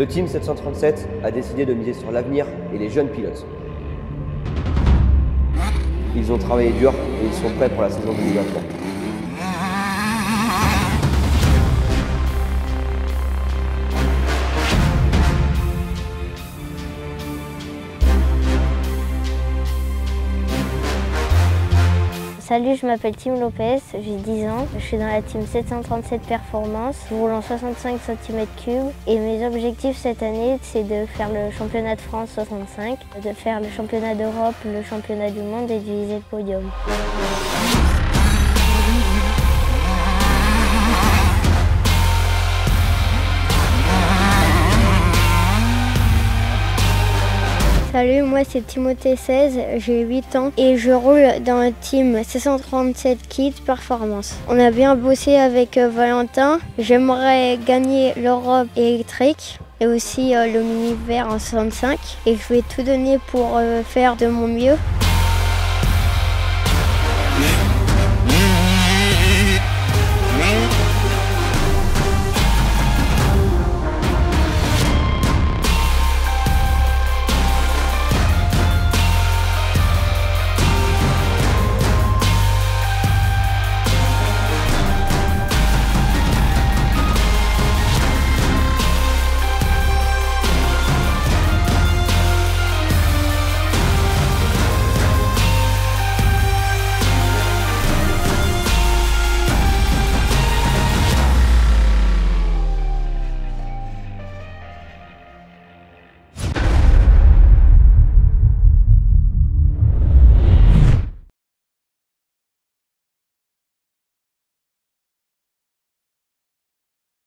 Le Team 737 a décidé de miser sur l'avenir et les jeunes pilotes. Ils ont travaillé dur et ils sont prêts pour la saison 2023. Salut, je m'appelle Tim Lopez, j'ai 10 ans, je suis dans la team 737 Performance, je roule en 65 cm3 et mes objectifs cette année c'est de faire le championnat de France 65, de faire le championnat d'Europe, le championnat du monde et de viser le podium. Salut, moi c'est Timothée 16, j'ai 8 ans et je roule dans le team 737 Kids Performance. On a bien bossé avec Valentin, j'aimerais gagner l'Europe électrique et aussi le mini-vert en 65 et je vais tout donner pour faire de mon mieux.